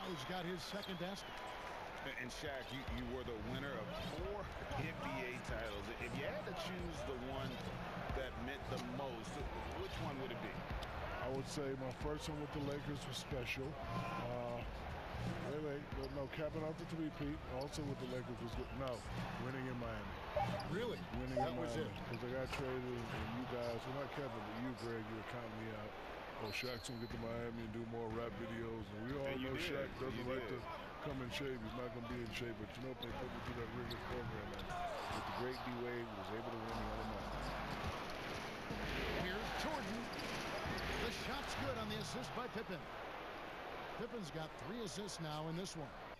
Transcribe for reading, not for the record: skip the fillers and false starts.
now he's got his second basket. And Shaq, you were the winner of 4 NBA titles. If you had to choose the one that meant the most, which one would it be? I would say my first one with the Lakers was special. No, capping out the three-peat. Also with the Lakers was good. No, winning in Miami. Really? Winning that in was Miami. it. Because I got traded, and you guys, well, not Kevin, but you, Greg, you were counting me out. Oh, Shaq's going to get to Miami and do more rap videos. And we all know Shaq doesn't like to come in shape. He's not going to be in shape. But you know, they put me through that rigorous program. And with the great D-Wade, was able to win the Miami. Here's Jordan. The shot's good on the assist by Pippen. Pippen's got 3 assists now in this one.